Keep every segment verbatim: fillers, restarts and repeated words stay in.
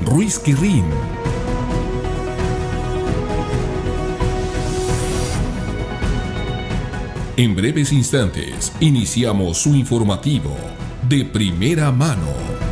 Ruiz Quirrín. En breves instantes, iniciamos su informativo de primera mano.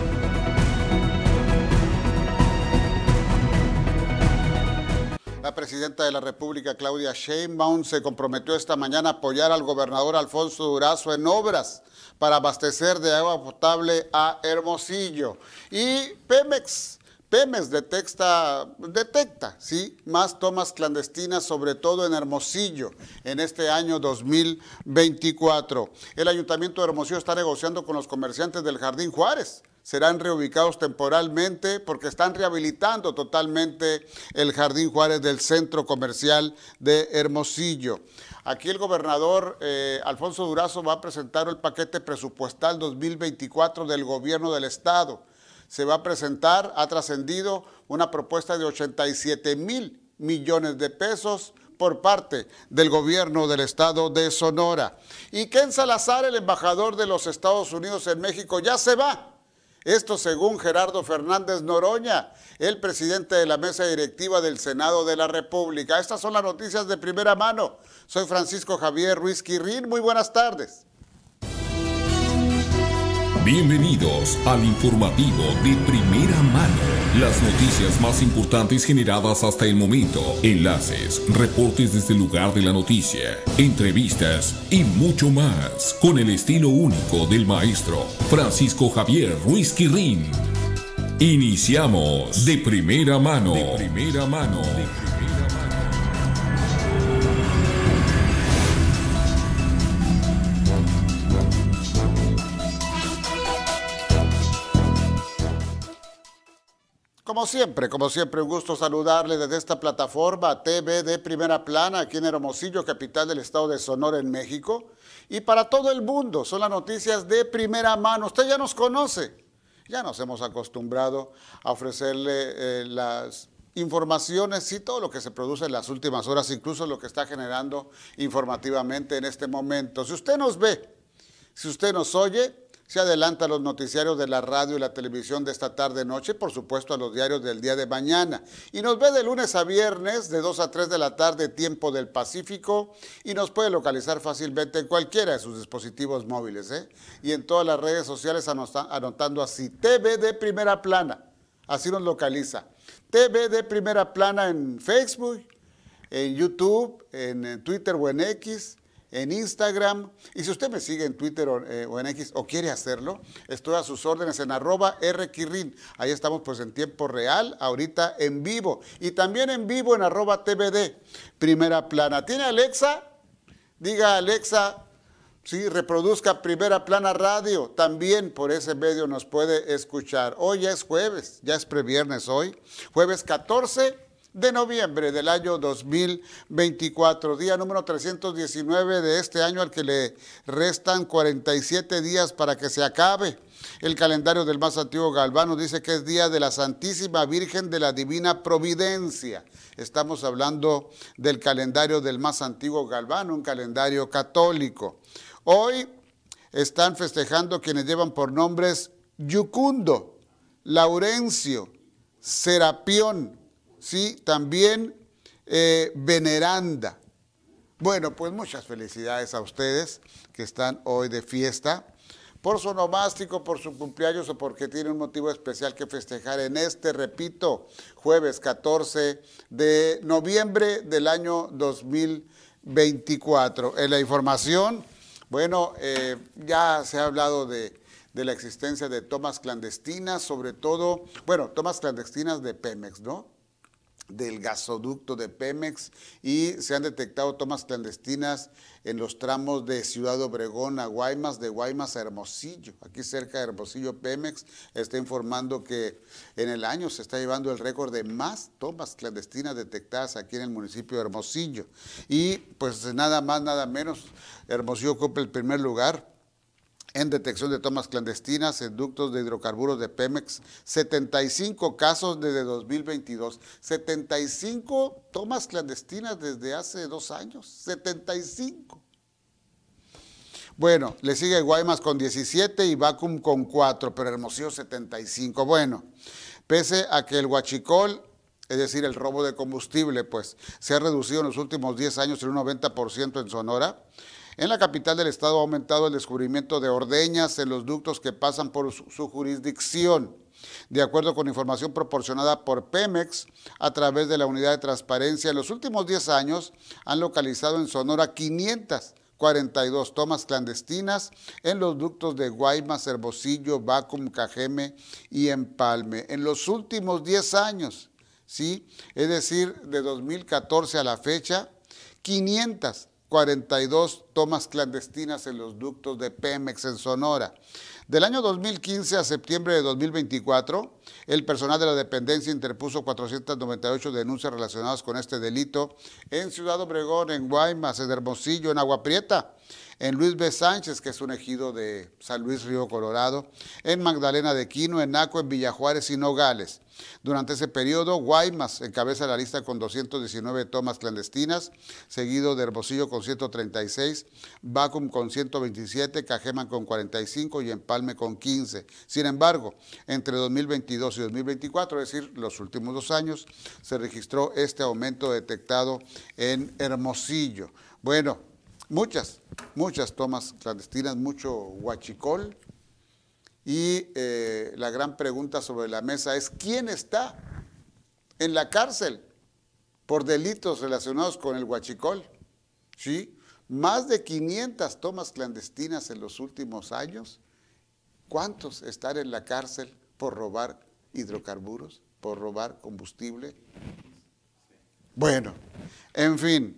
La presidenta de la República, Claudia Sheinbaum, se comprometió esta mañana a apoyar al gobernador Alfonso Durazo en obras para abastecer de agua potable a Hermosillo. Y Pemex, Pemex detecta, detecta ¿sí? más tomas clandestinas, sobre todo en Hermosillo, en este año dos mil veinticuatro. El Ayuntamiento de Hermosillo está negociando con los comerciantes del Jardín Juárez. Serán reubicados temporalmente porque están rehabilitando totalmente el Jardín Juárez del centro comercial de Hermosillo. Aquí el gobernador eh, Alfonso Durazo va a presentar el paquete presupuestal dos mil veinticuatro del gobierno del estado. Se va a presentar, ha trascendido una propuesta de ochenta y siete mil millones de pesos por parte del gobierno del estado de Sonora. Y Ken Salazar, el embajador de los Estados Unidos en México, ya se va. Esto según Gerardo Fernández Noroña, el presidente de la mesa directiva del Senado de la República. Estas son las noticias de primera mano. Soy Francisco Javier Ruiz Quirrín. Muy buenas tardes. Bienvenidos al informativo de primera mano. Las noticias más importantes generadas hasta el momento. Enlaces, reportes desde el lugar de la noticia, entrevistas y mucho más. Con el estilo único del maestro Francisco Javier Ruiz Quirrín. Iniciamos de primera mano. De primera mano. De primera mano. Como siempre, como siempre, un gusto saludarle desde esta plataforma T V de Primera Plana, aquí en Hermosillo, capital del estado de Sonora, en México. Y para todo el mundo, son las noticias de primera mano. Usted ya nos conoce, ya nos hemos acostumbrado a ofrecerle eh, las informaciones y todo lo que se produce en las últimas horas, incluso lo que está generando informativamente en este momento. Si usted nos ve, si usted nos oye, se adelanta a los noticiarios de la radio y la televisión de esta tarde-noche, por supuesto a los diarios del día de mañana. Y nos ve de lunes a viernes, de dos a tres de la tarde, tiempo del Pacífico, y nos puede localizar fácilmente en cualquiera de sus dispositivos móviles, ¿eh? Y en todas las redes sociales anotando así, T V de Primera Plana, así nos localiza. T V de Primera Plana en Facebook, en YouTube, en Twitter o en X, en Instagram, y si usted me sigue en Twitter o, eh, o en X o quiere hacerlo, estoy a sus órdenes en arroba rquirrin. Ahí estamos pues en tiempo real, ahorita en vivo, y también en vivo en arroba T V D, Primera Plana. ¿Tiene Alexa? Diga Alexa, sí, reproduzca Primera Plana Radio, también por ese medio nos puede escuchar. Hoy ya es jueves, ya es previernes hoy, jueves catorce de noviembre del año dos mil veinticuatro, día número trescientos diecinueve de este año, al que le restan cuarenta y siete días para que se acabe. El calendario del más antiguo Galvano dice que es día de la Santísima Virgen de la Divina Providencia. Estamos hablando del calendario del más antiguo Galvano, un calendario católico. Hoy están festejando quienes llevan por nombres Yucundo, Laurencio, Serapión, sí, también eh, Veneranda. Bueno, pues muchas felicidades a ustedes que están hoy de fiesta, por su onomástico, por su cumpleaños o porque tienen un motivo especial que festejar en este, repito, jueves catorce de noviembre del año dos mil veinticuatro. En la información, bueno, eh, ya se ha hablado de, de la existencia de tomas clandestinas, sobre todo, bueno, tomas clandestinas de Pemex, ¿no? Del gasoducto de Pemex, y se han detectado tomas clandestinas en los tramos de Ciudad Obregón a Guaymas, de Guaymas a Hermosillo. Aquí cerca de Hermosillo, Pemex está informando que en el año se está llevando el récord de más tomas clandestinas detectadas aquí en el municipio de Hermosillo. Y pues nada más, nada menos, Hermosillo ocupa el primer lugar en detección de tomas clandestinas en ductos de hidrocarburos de Pemex, setenta y cinco casos desde dos mil veintidós, setenta y cinco tomas clandestinas desde hace dos años, setenta y cinco. Bueno, le sigue Guaymas con diecisiete y Vacum con cuatro, pero Hermosillo setenta y cinco. Bueno, Pese a que el huachicol, es decir, el robo de combustible, pues se ha reducido en los últimos diez años en un noventa por ciento en Sonora, en la capital del estado ha aumentado el descubrimiento de ordeñas en los ductos que pasan por su, su jurisdicción. De acuerdo con información proporcionada por Pemex a través de la Unidad de Transparencia, en los últimos diez años han localizado en Sonora quinientas cuarenta y dos tomas clandestinas en los ductos de Guaymas, Hermosillo, Bacum, Cajeme y Empalme. En los últimos diez años, ¿sí? Es decir, de dos mil catorce a la fecha, quinientas cuarenta y dos tomas clandestinas en los ductos de Pemex en Sonora. Del año dos mil quince a septiembre de dos mil veinticuatro, el personal de la dependencia interpuso cuatrocientas noventa y ocho denuncias relacionadas con este delito en Ciudad Obregón, en Guaymas, en Hermosillo, en Agua Prieta, en Luis B. Sánchez, que es un ejido de San Luis Río Colorado, en Magdalena de Quino, en Naco, en Villajuárez y Nogales. Durante ese periodo, Guaymas encabeza la lista con doscientas diecinueve tomas clandestinas, seguido de Hermosillo con ciento treinta y seis, Bacum con ciento veintisiete, Cajema con cuarenta y cinco y Empalme con quince. Sin embargo, entre dos mil veintidós y dos mil veinticuatro, es decir, los últimos dos años, se registró este aumento detectado en Hermosillo. Bueno, muchas, muchas tomas clandestinas, mucho huachicol. Y eh, la gran pregunta sobre la mesa es, ¿quién está en la cárcel por delitos relacionados con el huachicol? ¿Sí? Más de quinientas tomas clandestinas en los últimos años. ¿Cuántos están en la cárcel por robar hidrocarburos, por robar combustible? Bueno, en fin.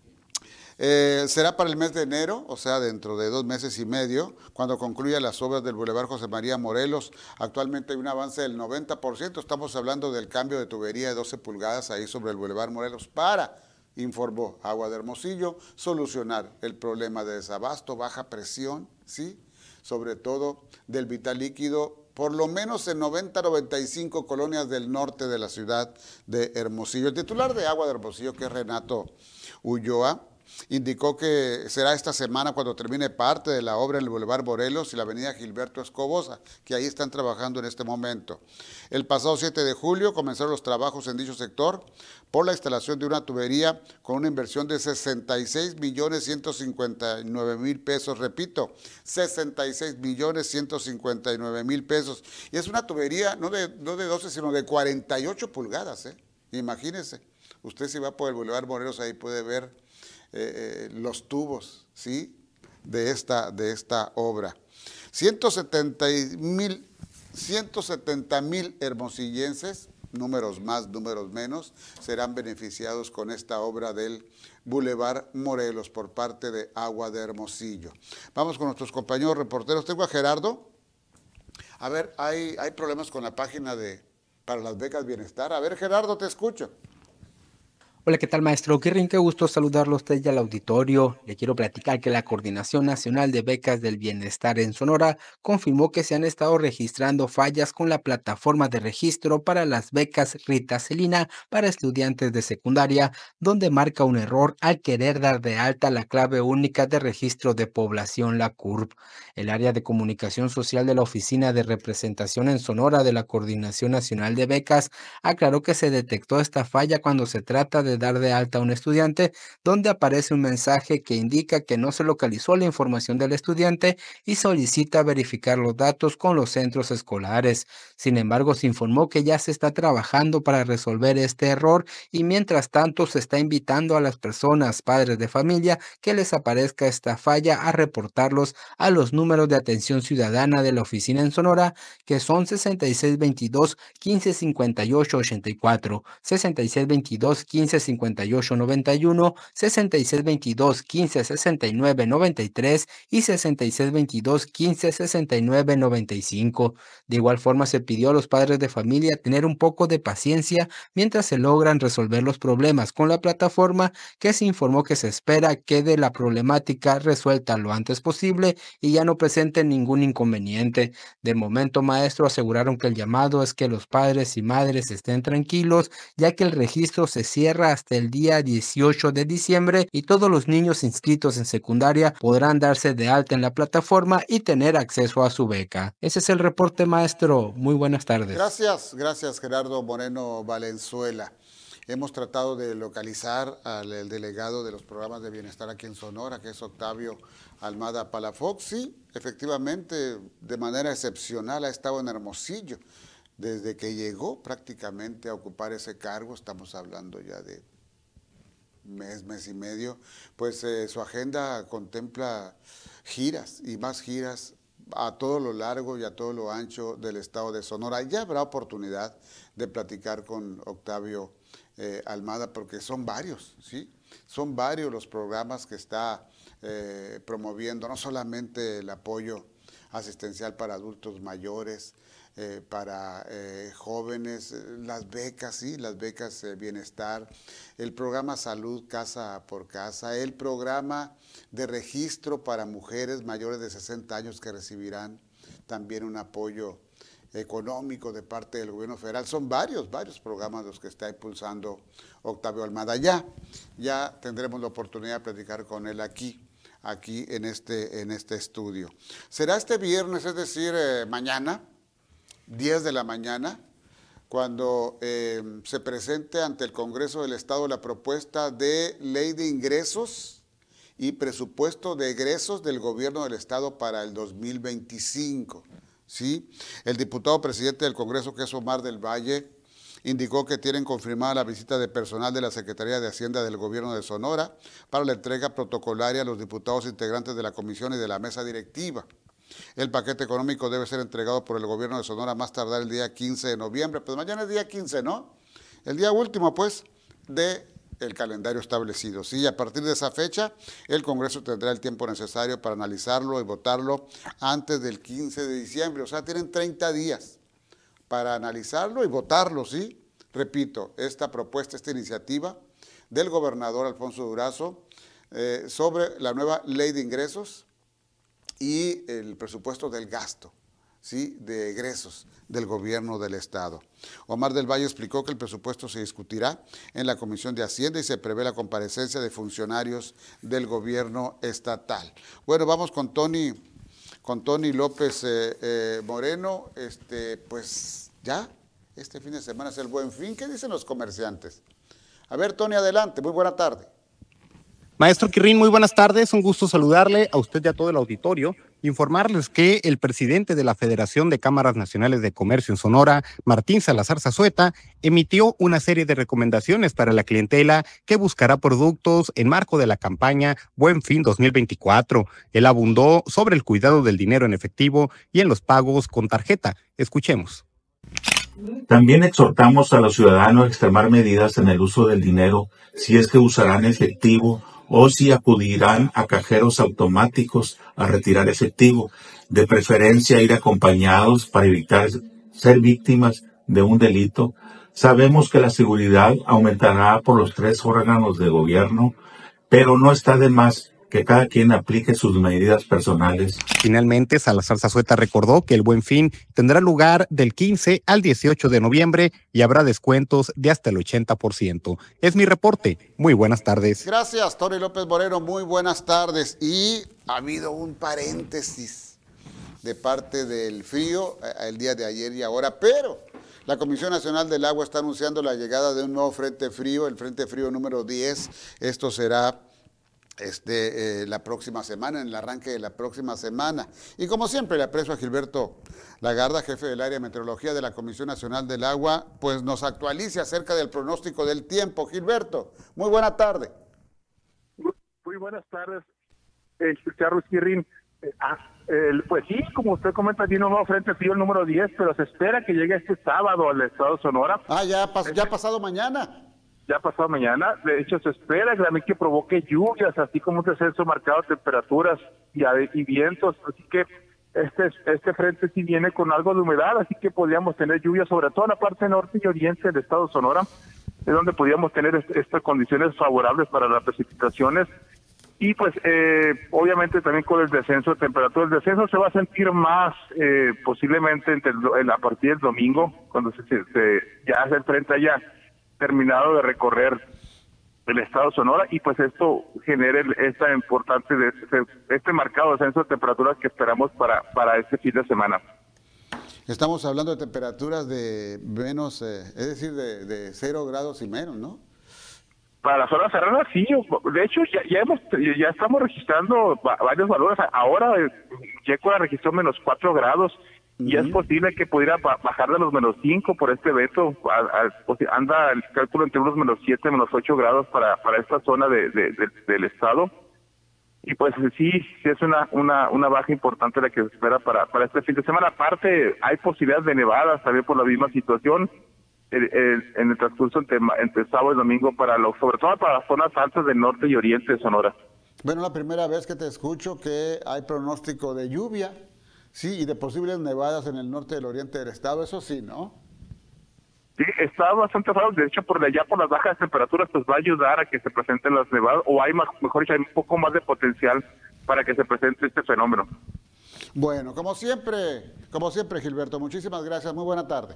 Eh, será para el mes de enero, o sea, dentro de dos meses y medio, cuando concluya las obras del Boulevard José María Morelos. Actualmente hay un avance del noventa por ciento, estamos hablando del cambio de tubería de doce pulgadas ahí sobre el Boulevard Morelos para, informó Agua de Hermosillo, solucionar el problema de desabasto, baja presión, ¿sí? Sobre todo del vital líquido, por lo menos en noventa, noventa y cinco colonias del norte de la ciudad de Hermosillo. El titular de Agua de Hermosillo, que es Renato Ulloa, indicó que será esta semana cuando termine parte de la obra en el Boulevard Morelos y la avenida Gilberto Escobosa, que ahí están trabajando en este momento. El pasado siete de julio comenzaron los trabajos en dicho sector por la instalación de una tubería con una inversión de sesenta y seis millones ciento cincuenta y nueve mil pesos, repito, sesenta y seis millones ciento cincuenta y nueve mil pesos. Y es una tubería no de, no de doce, sino de cuarenta y ocho pulgadas, ¿eh? Imagínense, usted si va por el Boulevard Morelos ahí puede ver Eh, eh, los tubos, ¿sí? de, esta, de esta obra. ciento setenta mil hermosillenses, números más, números menos, serán beneficiados con esta obra del Boulevard Morelos por parte de Agua de Hermosillo. Vamos con nuestros compañeros reporteros. Tengo a Gerardo. A ver, hay, hay problemas con la página de para las becas Bienestar. A ver, Gerardo, te escucho. Hola, ¿qué tal, maestro? Qué qué gusto saludarlo a usted y al auditorio. Le quiero platicar que la Coordinación Nacional de Becas del Bienestar en Sonora confirmó que se han estado registrando fallas con la plataforma de registro para las becas Rita Celina para estudiantes de secundaria, donde marca un error al querer dar de alta la clave única de registro de población, la C U R P. El área de comunicación social de la Oficina de Representación en Sonora de la Coordinación Nacional de Becas aclaró que se detectó esta falla cuando se trata de dar de alta a un estudiante, donde aparece un mensaje que indica que no se localizó la información del estudiante y solicita verificar los datos con los centros escolares. Sin embargo, se informó que ya se está trabajando para resolver este error y mientras tanto se está invitando a las personas, padres de familia, que les aparezca esta falla a reportarlos a los números de atención ciudadana de la oficina en Sonora, que son sesenta y seis veintidós, quince cincuenta y ocho ochenta y cuatro, sesenta y seis veintidós, quince cincuenta y ocho noventa y uno, sesenta y seis veintidós, quince sesenta y nueve noventa y tres y sesenta y seis veintidós, quince sesenta y nueve noventa y cinco. De igual forma, se pidió a los padres de familia tener un poco de paciencia mientras se logran resolver los problemas con la plataforma, que se informó que se espera quede la problemática resuelta lo antes posible y ya no presente ningún inconveniente. De momento, maestro, aseguraron que el llamado es que los padres y madres estén tranquilos, ya que el registro se cierra Sonora hasta el día dieciocho de diciembre y todos los niños inscritos en secundaria podrán darse de alta en la plataforma y tener acceso a su beca. Ese es el reporte, maestro. Muy buenas tardes. Gracias, gracias Gerardo Moreno Valenzuela. Hemos tratado de localizar al el delegado de los programas de bienestar aquí en Sonora, que es Octavio Almada Palafox. Sí, efectivamente, de manera excepcional ha estado en Hermosillo. Desde que llegó prácticamente a ocupar ese cargo, estamos hablando ya de mes, mes y medio, pues eh, su agenda contempla giras y más giras a todo lo largo y a todo lo ancho del estado de Sonora. Ya habrá oportunidad de platicar con Octavio eh, Almada, porque son varios, ¿sí? Son varios los programas que está eh, promoviendo, no solamente el apoyo asistencial para adultos mayores, eh, para eh, jóvenes, las becas, sí, las becas eh, bienestar, el programa Salud Casa por Casa, el programa de registro para mujeres mayores de sesenta años que recibirán también un apoyo económico de parte del gobierno federal. Son varios, varios programas los que está impulsando Octavio Almada. Ya, ya tendremos la oportunidad de platicar con él aquí, aquí en este, en este estudio. Será este viernes, es decir, eh, mañana, diez de la mañana, cuando eh, se presente ante el Congreso del Estado la propuesta de ley de ingresos y presupuesto de egresos del gobierno del Estado para el dos mil veinticinco. ¿Sí? El diputado presidente del Congreso, que es Omar del Valle, indicó que tienen confirmada la visita de personal de la Secretaría de Hacienda del Gobierno de Sonora para la entrega protocolaria a los diputados integrantes de la comisión y de la mesa directiva. El paquete económico debe ser entregado por el Gobierno de Sonora más tardar el día quince de noviembre. Pues mañana es día quince, ¿no? El día último, pues, de el calendario establecido. Sí, a partir de esa fecha, el Congreso tendrá el tiempo necesario para analizarlo y votarlo antes del quince de diciembre. O sea, tienen treinta días para analizarlo y votarlo, ¿sí? Repito, esta propuesta, esta iniciativa del gobernador Alfonso Durazo eh, sobre la nueva ley de ingresos y el presupuesto del gasto, ¿sí?, de egresos del gobierno del Estado. Omar del Valle explicó que el presupuesto se discutirá en la Comisión de Hacienda y se prevé la comparecencia de funcionarios del gobierno estatal. Bueno, vamos con Tony, con Tony López eh, eh, Moreno. Este, pues ya, este fin de semana es el Buen Fin. ¿Qué dicen los comerciantes? A ver, Tony, adelante. Muy buena tarde. Maestro Quirrín, muy buenas tardes, un gusto saludarle a usted y a todo el auditorio, informarles que el presidente de la Federación de Cámaras Nacionales de Comercio en Sonora, Martín Salazar Zazueta, emitió una serie de recomendaciones para la clientela que buscará productos en marco de la campaña Buen Fin dos mil veinticuatro. Él abundó sobre el cuidado del dinero en efectivo y en los pagos con tarjeta. Escuchemos. También exhortamos a los ciudadanos a extremar medidas en el uso del dinero, si es que usarán efectivo o si acudirán a cajeros automáticos a retirar efectivo, de preferencia ir acompañados para evitar ser víctimas de un delito. Sabemos que la seguridad aumentará por los tres órganos de gobierno, pero no está de más que cada quien aplique sus medidas personales. Finalmente, Salazar Zazueta recordó que el Buen Fin tendrá lugar del quince al dieciocho de noviembre y habrá descuentos de hasta el ochenta por ciento. Es mi reporte. Muy buenas tardes. Gracias, Tony López Moreno. Muy buenas tardes. Y ha habido un paréntesis de parte del frío el día de ayer y ahora, pero la Comisión Nacional del Agua está anunciando la llegada de un nuevo frente frío, el frente frío número diez. Esto será Este, eh, la próxima semana, en el arranque de la próxima semana. Y como siempre, le aprecio a Gilberto Lagarda, jefe del área de meteorología de la Comisión Nacional del Agua, pues nos actualice acerca del pronóstico del tiempo. Gilberto, muy buena tarde. Muy, muy buenas tardes, eh, Carlos Quirrín. Eh, ah, eh, pues sí, como usted comenta, tiene un nuevo frente frío, el número diez, pero se espera que llegue este sábado al estado de Sonora. Ah, ya, pas ya ha pasado mañana. Ya pasado mañana, de hecho se espera también que provoque lluvias, así como un descenso marcado de temperaturas y, y vientos, así que este este frente sí viene con algo de humedad, así que podríamos tener lluvias sobre todo en la parte norte y oriente del estado de Sonora, es donde podríamos tener est estas condiciones favorables para las precipitaciones, y pues eh, obviamente también con el descenso de temperatura. El descenso se va a sentir más eh, posiblemente entre el, a partir del domingo, cuando se, se, se ya el frente haya terminado de recorrer el estado de Sonora, y pues esto genere esta importante, este, este marcado descenso de temperaturas que esperamos para, para este fin de semana. Estamos hablando de temperaturas de menos, eh, es decir, de, de cero grados y menos, ¿no? Para la zona serrana sí, de hecho ya, ya hemos ya estamos registrando varios valores. Ahora Yecora registró menos cuatro grados y uh-huh. es posible que pudiera bajar de los menos cinco por este evento. A, a, anda el cálculo entre unos menos siete, menos ocho grados para, para esta zona de, de, de, del estado. Y pues sí, sí es una, una, una baja importante la que se espera para, para este fin de semana. Aparte, hay posibilidades de nevadas también por la misma situación. El, el, en el transcurso entre, entre sábado y domingo, para los, sobre todo para las zonas altas del norte y oriente de Sonora. Bueno, la primera vez que te escucho que hay pronóstico de lluvia, sí, y de posibles nevadas en el norte y el oriente del estado, eso sí, ¿no? Sí, está bastante raro, de hecho, por allá por las bajas temperaturas, pues va a ayudar a que se presenten las nevadas, o hay más, mejor dicho, hay un poco más de potencial para que se presente este fenómeno. Bueno, como siempre, como siempre, Gilberto, muchísimas gracias, muy buena tarde.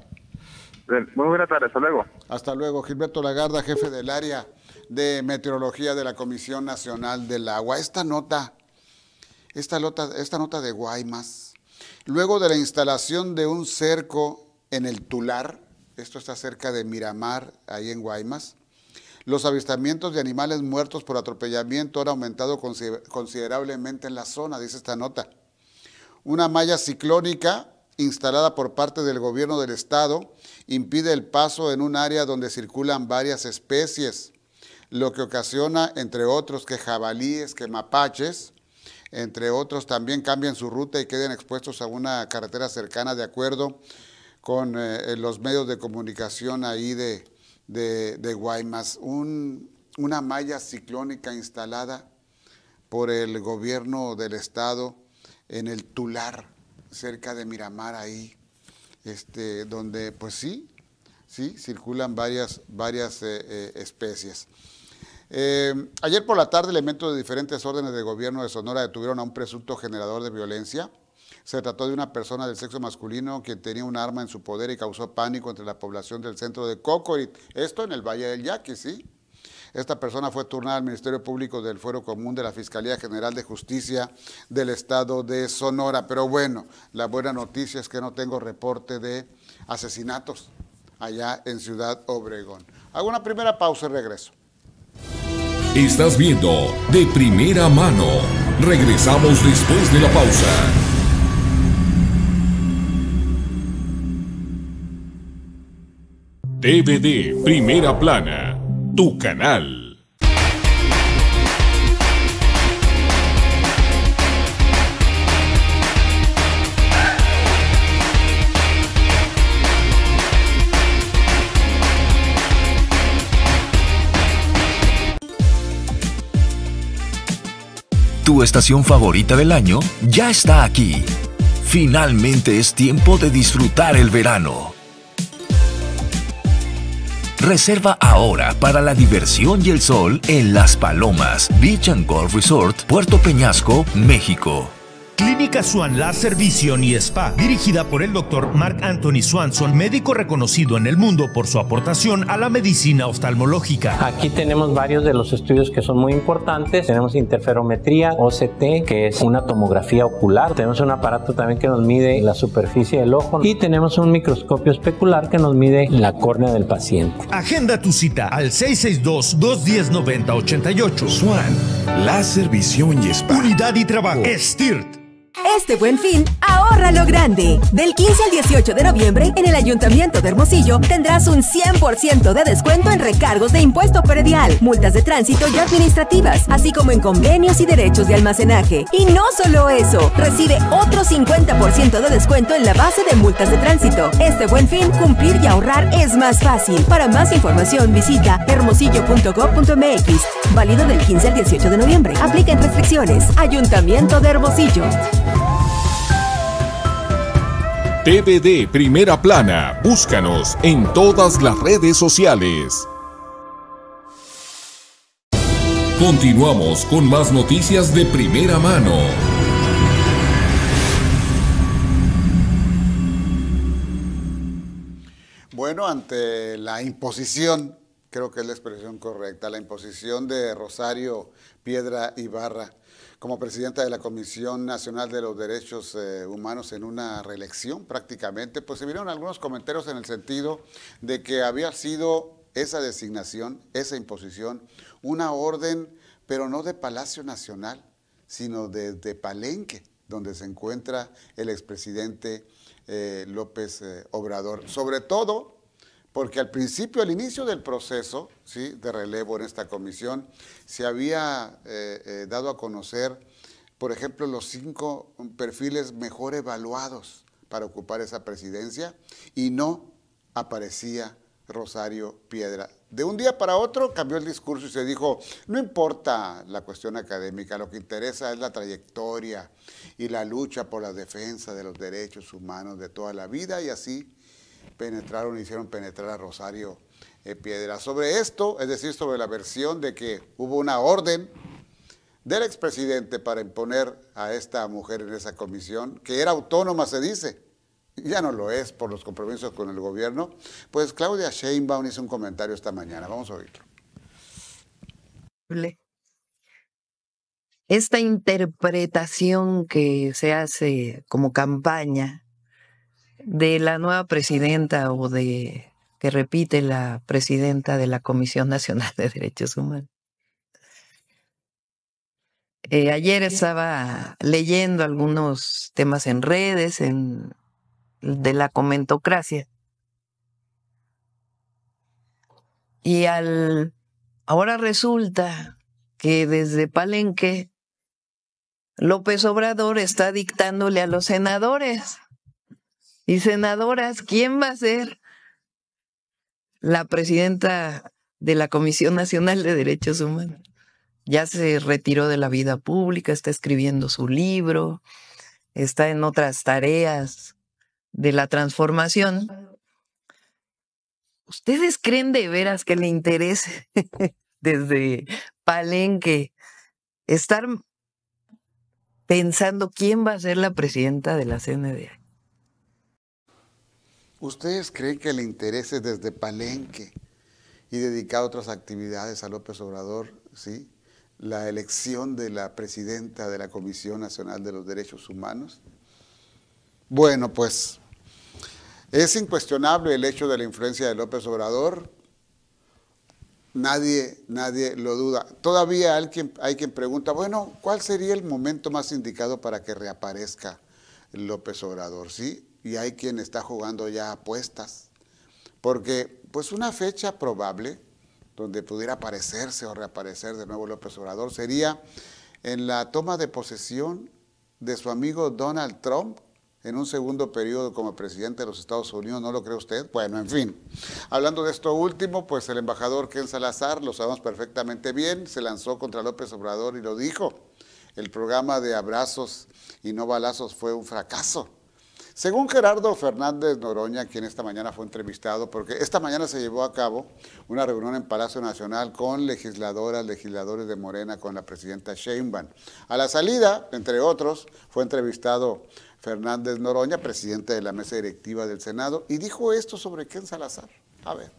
Muy buena tarde, hasta luego. Hasta luego, Gilberto Lagarda, jefe del área de meteorología de la Comisión Nacional del Agua. Esta nota, esta nota, esta nota de Guaymas, luego de la instalación de un cerco en el Tular, esto está cerca de Miramar, ahí en Guaymas, los avistamientos de animales muertos por atropellamiento han aumentado considerablemente en la zona, dice esta nota. Una malla ciclónica instalada por parte del gobierno del estado impide el paso en un área donde circulan varias especies, lo que ocasiona, entre otros, que jabalíes, que mapaches, entre otros, también cambian su ruta y queden expuestos a una carretera cercana, de acuerdo con eh, los medios de comunicación ahí de, de, de Guaymas. Un, una malla ciclónica instalada por el gobierno del estado en el Tular, cerca de Miramar, ahí, este, donde pues sí, sí, circulan varias, varias eh, eh, especies. Eh, ayer por la tarde, elementos de diferentes órdenes de gobierno de Sonora detuvieron a un presunto generador de violencia. Se trató de una persona del sexo masculino que tenía un arma en su poder y causó pánico entre la población del centro de Cocorit, esto en el Valle del Yaqui, ¿sí? Esta persona fue turnada al Ministerio Público del Fuero Común de la Fiscalía General de Justicia del Estado de Sonora. Pero bueno, la buena noticia es que no tengo reporte de asesinatos allá en Ciudad Obregón. Hago una primera pausa y regreso. Estás viendo De Primera Mano. Regresamos después de la pausa. T V D Primera Plana, tu canal. Tu estación favorita del año ya está aquí. Finalmente es tiempo de disfrutar el verano. Reserva ahora para la diversión y el sol en Las Palomas, Beach and Golf Resort, Puerto Peñasco, México. Clínica Swan Láser Visión y Spa, dirigida por el doctor Mark Anthony Swanson, médico reconocido en el mundo por su aportación a la medicina oftalmológica. Aquí tenemos varios de los estudios que son muy importantes. Tenemos interferometría, O C T, que es una tomografía ocular. Tenemos un aparato también que nos mide la superficie del ojo. Y tenemos un microscopio especular que nos mide la córnea del paciente. Agenda tu cita al seis seis dos, dos uno cero, nueve cero ocho ocho. Swan Láser Visión y Spa. Unidad y trabajo. STIRT. Este Buen Fin, ahorra lo grande. Del quince al dieciocho de noviembre, en el Ayuntamiento de Hermosillo, tendrás un cien por ciento de descuento en recargos de impuesto predial, multas de tránsito y administrativas, así como en convenios y derechos de almacenaje. Y no solo eso, recibe otro cincuenta por ciento de descuento en la base de multas de tránsito. Este Buen Fin, cumplir y ahorrar es más fácil. Para más información, visita hermosillo punto gob punto m x. Válido del quince al dieciocho de noviembre. Apliquen restricciones. Ayuntamiento de Hermosillo. T V D Primera Plana, búscanos en todas las redes sociales. Continuamos con más noticias de primera mano. Bueno, ante la imposición creo que es la expresión correcta, la imposición de Rosario Piedra Ibarra como presidenta de la Comisión Nacional de los Derechos eh, Humanos en una reelección prácticamente, pues se vieron algunos comentarios en el sentido de que había sido esa designación, esa imposición, una orden, pero no de Palacio Nacional, sino de, de Palenque, donde se encuentra el expresidente eh, López eh, Obrador. Sobre todo porque al principio, al inicio del proceso, ¿sí?, de relevo en esta comisión, se había eh, eh, dado a conocer, por ejemplo, los cinco perfiles mejor evaluados para ocupar esa presidencia, y no aparecía Rosario Piedra. De un día para otro cambió el discurso y se dijo, no importa la cuestión académica, lo que interesa es la trayectoria y la lucha por la defensa de los derechos humanos de toda la vida, y así penetraron, hicieron penetrar a Rosario eh, Piedra. Sobre esto, es decir, sobre la versión de que hubo una orden del expresidente para imponer a esta mujer en esa comisión, que era autónoma, se dice, ya no lo es por los compromisos con el gobierno, pues Claudia Sheinbaum hizo un comentario esta mañana. Vamos a oírlo. Esta interpretación que se hace como campaña de la nueva presidenta o de que repite la presidenta de la Comisión Nacional de Derechos Humanos. Eh, ayer estaba leyendo algunos temas en redes en, de la comentocracia. Y al, ahora resulta que desde Palenque López Obrador está dictándole a los senadores y senadoras quién va a ser la presidenta de la Comisión Nacional de Derechos Humanos. Ya se retiró de la vida pública, está escribiendo su libro, está en otras tareas de la transformación. ¿Ustedes creen de veras que le interese desde Palenque estar pensando quién va a ser la presidenta de la C N D H? ¿Ustedes creen que le interese desde Palenque y dedicar otras actividades a López Obrador, sí, la elección de la presidenta de la Comisión Nacional de los Derechos Humanos? Bueno, pues es incuestionable el hecho de la influencia de López Obrador. Nadie, nadie lo duda. Todavía hay quien, hay quien pregunta, bueno, ¿cuál sería el momento más indicado para que reaparezca López Obrador? ¿Sí? Y hay quien está jugando ya apuestas, porque pues una fecha probable donde pudiera aparecerse o reaparecer de nuevo López Obrador sería en la toma de posesión de su amigo Donald Trump en un segundo periodo como presidente de los Estados Unidos. ¿No lo cree usted? Bueno, en fin. Hablando de esto último, pues el embajador Ken Salazar, lo sabemos perfectamente bien, se lanzó contra López Obrador y lo dijo. El programa de abrazos y no balazos fue un fracaso. Según Gerardo Fernández Noroña, quien esta mañana fue entrevistado, porque esta mañana se llevó a cabo una reunión en Palacio Nacional con legisladoras, legisladores de Morena, con la presidenta Sheinbaum. A la salida, entre otros, fue entrevistado Fernández Noroña, presidente de la mesa directiva del Senado, y dijo esto sobre Ken Salazar. A ver.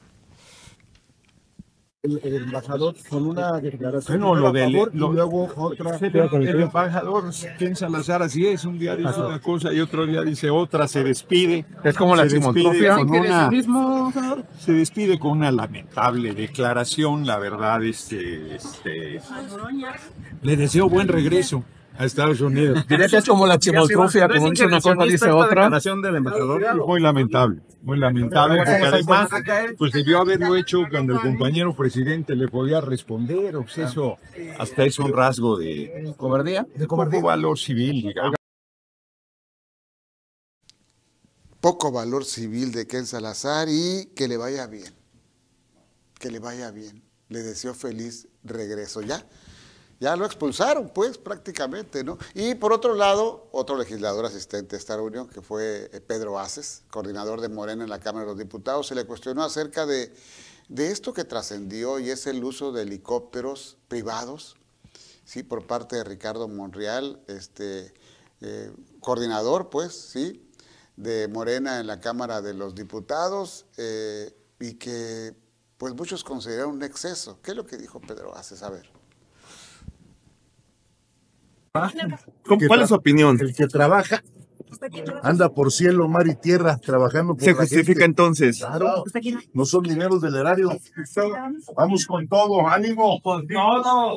El, el embajador con una declaración bueno, lo a del, favor lo, y luego otra. El, el embajador Ken Salazar, así es, un día dice una cosa y otro día dice otra, se despide. Es como la chimotrofia. Con una, se despide con una lamentable declaración, la verdad, este, este, le deseo buen regreso a Estados Unidos. Diría que es como la chimotrofia, como dice una cosa, dice otra. Declaración del embajador, muy lamentable, muy lamentable, porque además, pues debió haberlo hecho cuando el compañero presidente le podía responder, o pues eso, hasta es un rasgo de cobardía, de poco valor civil, digamos. Poco valor civil de Ken Salazar y que le vaya bien, que le vaya bien. Le deseo feliz regreso, ¿ya? Ya lo expulsaron, pues, prácticamente, ¿no? Y por otro lado, otro legislador asistente a esta reunión, que fue Pedro Aces, coordinador de Morena en la Cámara de los Diputados, se le cuestionó acerca de, de esto que trascendió y es el uso de helicópteros privados, ¿sí? Por parte de Ricardo Monreal, este, eh, coordinador, pues, ¿sí? De Morena en la Cámara de los Diputados, eh, y que pues muchos consideran un exceso. ¿Qué es lo que dijo Pedro Aces? A ver. ¿Cuál es su opinión? El que trabaja anda por cielo, mar y tierra trabajando por ¿Se la justifica gente. entonces? Claro, no son dineros del erario. Vamos con todo, ánimo. Con todo.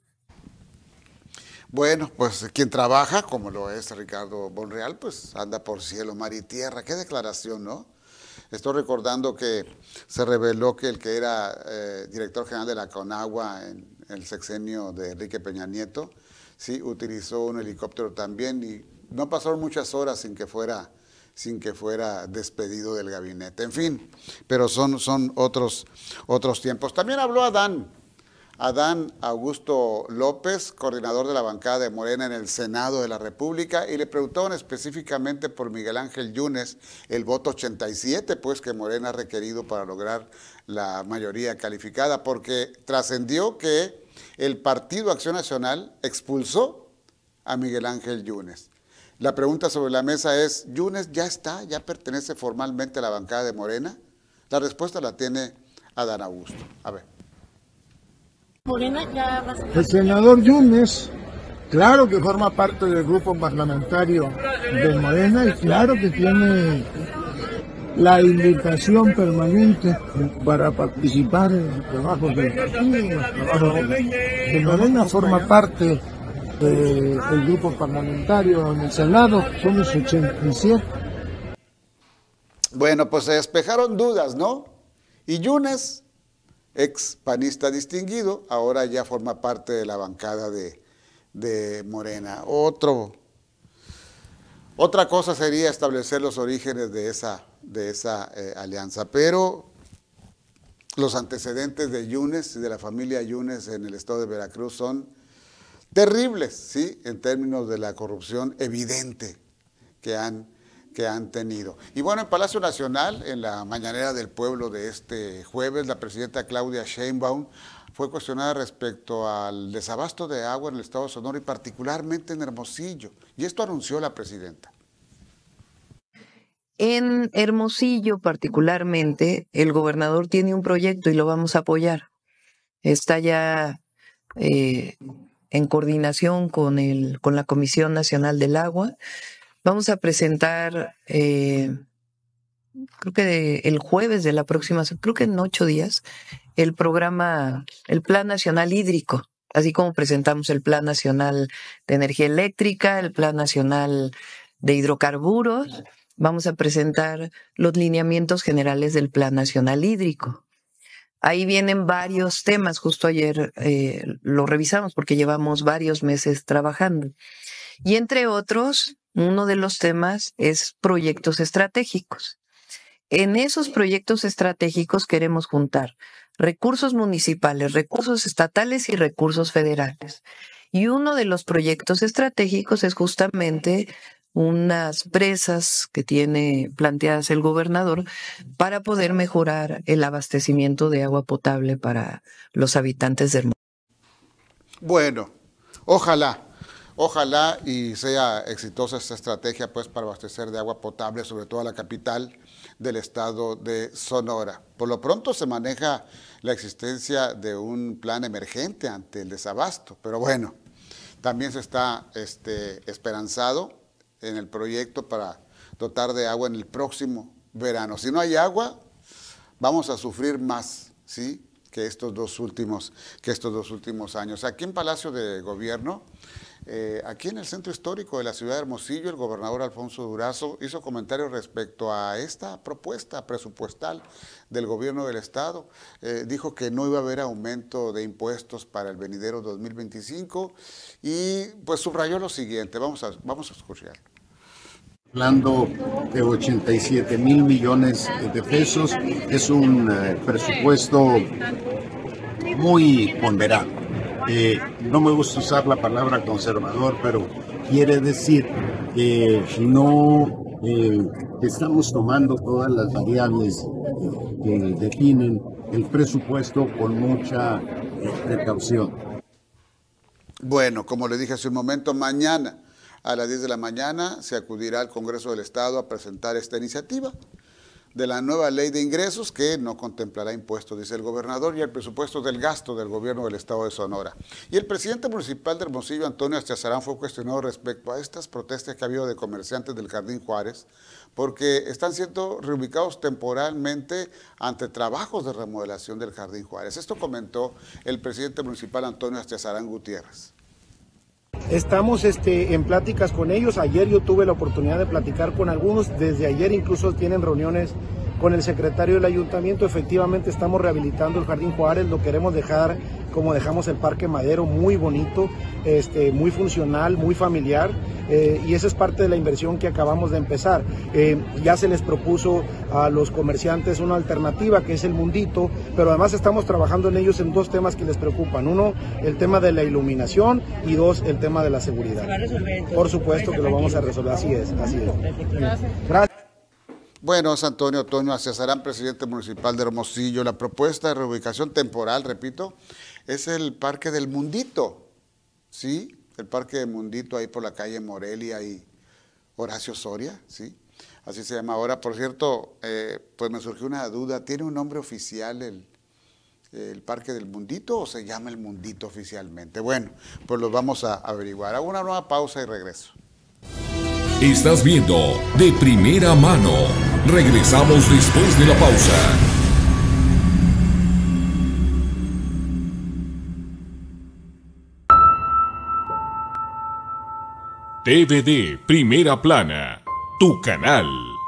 Bueno, pues quien trabaja, como lo es Ricardo Monreal, pues anda por cielo, mar y tierra. Qué declaración, ¿no? Estoy recordando que se reveló que el que era eh, director general de la Conagua en el sexenio de Enrique Peña Nieto, sí, utilizó un helicóptero también y no pasaron muchas horas sin que fuera, sin que fuera despedido del gabinete. En fin, pero son, son otros, otros tiempos. También habló Adán. Adán Augusto López, coordinador de la bancada de Morena en el Senado de la República, y le preguntaron específicamente por Miguel Ángel Yunes, el voto ochenta y siete, pues que Morena ha requerido para lograr la mayoría calificada, porque trascendió que el Partido Acción Nacional expulsó a Miguel Ángel Yunes. La pregunta sobre la mesa es, ¿Yunes ya está, ya pertenece formalmente a la bancada de Morena? La respuesta la tiene Adán Augusto. A ver. El senador Yunes, claro que forma parte del grupo parlamentario de Morena y claro que tiene la invitación permanente para participar en los trabajos del partido, los trabajos de Morena, forma parte del grupo parlamentario en el Senado, somos ochenta y siete. Bueno, pues se despejaron dudas, ¿no? Y Yunes, ex panista distinguido, ahora ya forma parte de la bancada de, de Morena. Otro, otra cosa sería establecer los orígenes de esa, de esa eh, alianza, pero los antecedentes de Yunes y de la familia Yunes en el estado de Veracruz son terribles, ¿sí? En términos de la corrupción evidente que han que han tenido. Y bueno, en Palacio Nacional, en la mañanera del pueblo de este jueves, la presidenta Claudia Sheinbaum fue cuestionada respecto al desabasto de agua en el estado de Sonora y particularmente en Hermosillo. Y esto anunció la presidenta. En Hermosillo particularmente, el gobernador tiene un proyecto y lo vamos a apoyar. Está ya eh, en coordinación con, el, con la Comisión Nacional del Agua. Vamos a presentar, eh, creo que de, el jueves de la próxima, creo que en ocho días, el programa, el Plan Nacional Hídrico, así como presentamos el Plan Nacional de Energía Eléctrica, el Plan Nacional de Hidrocarburos, vamos a presentar los lineamientos generales del Plan Nacional Hídrico. Ahí vienen varios temas, justo ayer eh, lo revisamos porque llevamos varios meses trabajando. Y entre otros, uno de los temas es proyectos estratégicos. En esos proyectos estratégicos queremos juntar recursos municipales, recursos estatales y recursos federales. Y uno de los proyectos estratégicos es justamente unas presas que tiene planteadas el gobernador para poder mejorar el abastecimiento de agua potable para los habitantes de Hermosillo. Bueno, ojalá. Ojalá y sea exitosa esta estrategia pues para abastecer de agua potable, sobre todo a la capital del estado de Sonora. Por lo pronto se maneja la existencia de un plan emergente ante el desabasto, pero bueno, también se está este, esperanzado en el proyecto para dotar de agua en el próximo verano. Si no hay agua, vamos a sufrir más, ¿sí?, que estos dos últimos, que estos dos últimos años. Aquí en Palacio de Gobierno, Eh, aquí en el centro histórico de la ciudad de Hermosillo, el gobernador Alfonso Durazo hizo comentarios respecto a esta propuesta presupuestal del gobierno del estado. Eh, dijo que no iba a haber aumento de impuestos para el venidero dos mil veinticinco y pues subrayó lo siguiente. Vamos a, vamos a escuchar. Hablando de ochenta y siete mil millones de pesos, es un eh, presupuesto muy ponderado. Eh, no me gusta usar la palabra conservador, pero quiere decir que no eh, estamos tomando todas las variables que definen el presupuesto con mucha eh, precaución. Bueno, como le dije hace un momento, mañana a las diez de la mañana se acudirá al Congreso del Estado a presentar esta iniciativa. de la nueva ley de ingresos que no contemplará impuestos, dice el gobernador, y el presupuesto del gasto del gobierno del estado de Sonora. Y el presidente municipal de Hermosillo, Antonio Astiazarán, fue cuestionado respecto a estas protestas que ha habido de comerciantes del Jardín Juárez, porque están siendo reubicados temporalmente ante trabajos de remodelación del Jardín Juárez. Esto comentó el presidente municipal Antonio Astiazarán Gutiérrez. Estamos este, en pláticas con ellos. Ayer yo tuve la oportunidad de platicar con algunos. Desde ayer incluso tienen reuniones con el secretario del ayuntamiento. Efectivamente estamos rehabilitando el Jardín Juárez. Lo queremos dejar como dejamos el Parque Madero, muy bonito, este, muy funcional, muy familiar. Eh, y esa es parte de la inversión que acabamos de empezar. Eh, ya se les propuso a los comerciantes una alternativa que es el Mundito, pero además estamos trabajando en ellos en dos temas que les preocupan. Uno, el tema de la iluminación, y dos, el tema de la seguridad. ¿Se va a resolver entonces? Por supuesto que lo vamos a resolver, así es, así es. Gracias. Gracias. Bueno, es Antonio Otoño Astiazarán, presidente municipal de Hermosillo. La propuesta de reubicación temporal, repito, es el Parque del Mundito, ¿sí? El Parque del Mundito ahí por la calle Morelia y Horacio Soria, ¿sí? Así se llama ahora. Por cierto, eh, pues me surgió una duda, ¿tiene un nombre oficial el, el Parque del Mundito o se llama el Mundito oficialmente? Bueno, pues lo vamos a averiguar. Hago una nueva pausa y regreso. Estás viendo De Primera Mano. Regresamos después de la pausa. T V D Primera Plana, tu canal.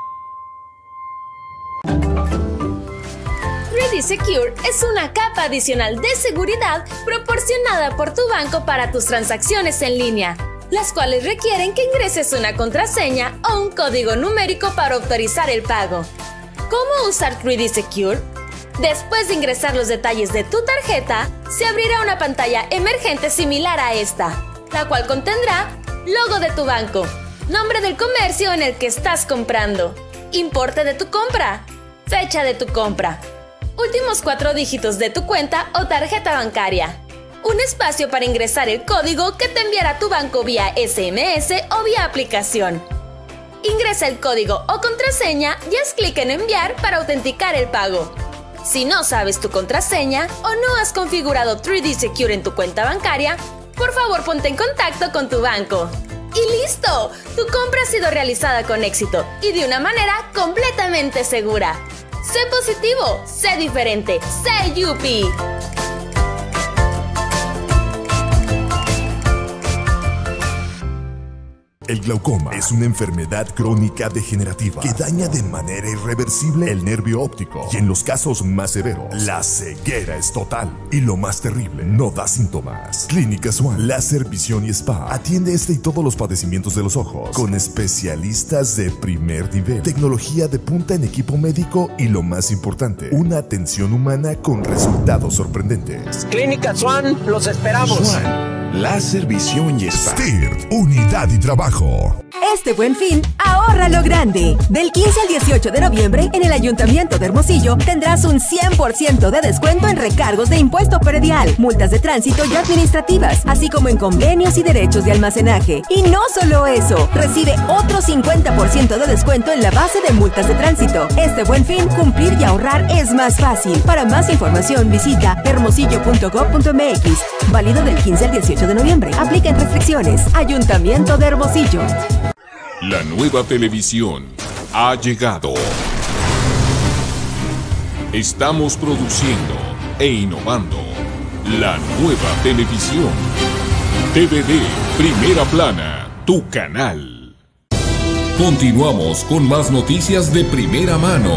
tres D Secure es una capa adicional de seguridad proporcionada por tu banco para tus transacciones en línea, las cuales requieren que ingreses una contraseña o un código numérico para autorizar el pago. ¿Cómo usar tres D Secure? Después de ingresar los detalles de tu tarjeta, se abrirá una pantalla emergente similar a esta, la cual contendrá logo de tu banco, nombre del comercio en el que estás comprando, importe de tu compra, fecha de tu compra, últimos cuatro dígitos de tu cuenta o tarjeta bancaria, un espacio para ingresar el código que te enviará tu banco vía S M S o vía aplicación. Ingresa el código o contraseña y haz clic en enviar para autenticar el pago. Si no sabes tu contraseña o no has configurado tres D Secure en tu cuenta bancaria, por favor ponte en contacto con tu banco. ¡Y listo! Tu compra ha sido realizada con éxito y de una manera completamente segura. Sé positivo, sé diferente, sé Yupi. El glaucoma es una enfermedad crónica degenerativa que daña de manera irreversible el nervio óptico y en los casos más severos, la ceguera es total. Y lo más terrible, no da síntomas. Clínica Swan Láser Visión y Spa atiende este y todos los padecimientos de los ojos con especialistas de primer nivel, tecnología de punta en equipo médico y lo más importante, una atención humana con resultados sorprendentes. Clínica Swan, los esperamos. Swan Láser Visión y Spa. S T I R T, unidad y trabajo. Este Buen Fin, ahorra lo grande. Del quince al dieciocho de noviembre, en el Ayuntamiento de Hermosillo, tendrás un cien por ciento de descuento en recargos de impuesto predial, multas de tránsito y administrativas, así como en convenios y derechos de almacenaje. Y no solo eso, recibe otro cincuenta por ciento de descuento en la base de multas de tránsito. Este Buen Fin, cumplir y ahorrar es más fácil. Para más información, visita hermosillo punto gob punto m x. Válido del quince al dieciocho de noviembre. Aplican restricciones. Ayuntamiento de Hermosillo. La nueva televisión ha llegado. Estamos produciendo e innovando la nueva televisión. T V D Primera Plana, tu canal. Continuamos con más noticias de primera mano.